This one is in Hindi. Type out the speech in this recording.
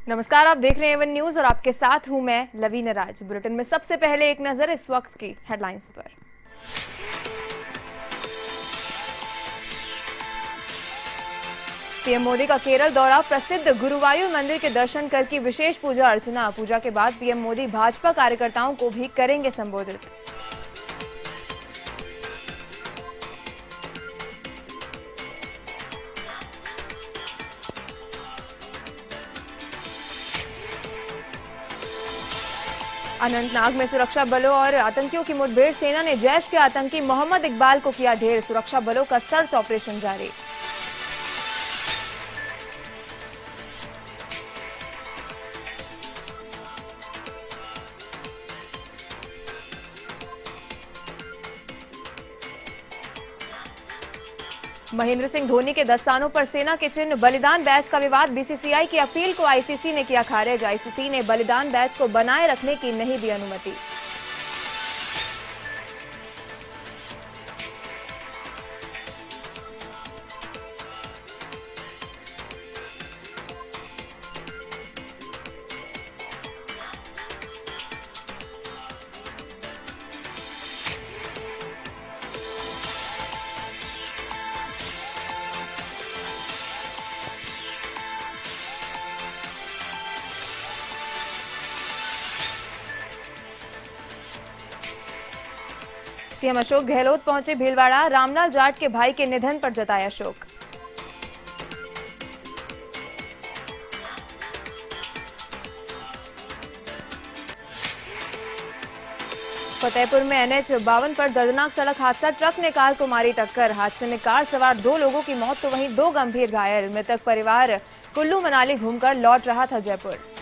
नमस्कार, आप देख रहे हैं एवन न्यूज और आपके साथ हूं मैं लवीना राज। बुलेटिन में सबसे पहले एक नजर इस वक्त की हेडलाइंस पर। पीएम मोदी का केरल दौरा, प्रसिद्ध गुरुवायूर मंदिर के दर्शन कर की विशेष पूजा अर्चना। पूजा के बाद पीएम मोदी भाजपा कार्यकर्ताओं को भी करेंगे संबोधित। अनंतनाग में सुरक्षा बलों और आतंकियों की मुठभेड़, सेना ने जैश के आतंकी मोहम्मद इकबाल को किया ढेर। सुरक्षा बलों का सर्च ऑपरेशन जारी। महेंद्र सिंह धोनी के दस्तानों पर सेना के चिन्ह, बलिदान बैच का विवाद। बीसीसीआई की अपील को आईसीसी ने किया खारिज। आईसीसी ने बलिदान बैच को बनाए रखने की नहीं दी अनुमति। सीएम अशोक गहलोत पहुंचे भीलवाड़ा, रामलाल जाट के भाई के निधन पर जताया शोक। फतेहपुर में NH-52 पर दर्दनाक सड़क हादसा, ट्रक ने कार को मारी टक्कर। हादसे में कार सवार 2 लोगों की मौत तो वहीं 2 गंभीर घायल। मृतक परिवार कुल्लू मनाली घूमकर लौट रहा था जयपुर।